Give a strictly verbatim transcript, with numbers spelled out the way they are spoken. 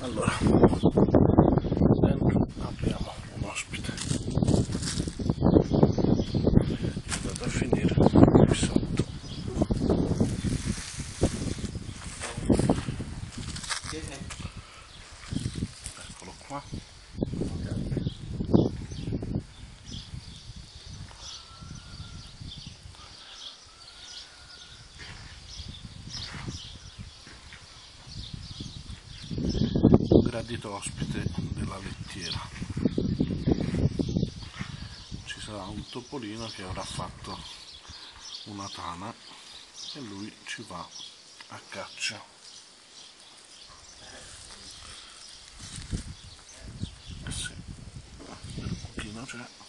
Allora, dentro abbiamo un ospite, è andato a finire qui sotto. Eccolo qua. Gradito ospite della lettiera. Ci sarà un topolino che avrà fatto una tana e lui ci va a caccia. Eh sì, il buchino c'è.